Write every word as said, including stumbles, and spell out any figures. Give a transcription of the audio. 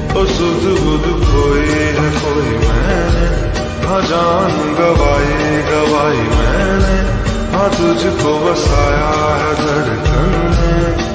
ओ सुध बुध खोई है कोई मैंने, हाँ जान गवाई गवाई मैंने, हाँ तुझको बसाया है धड़कन में।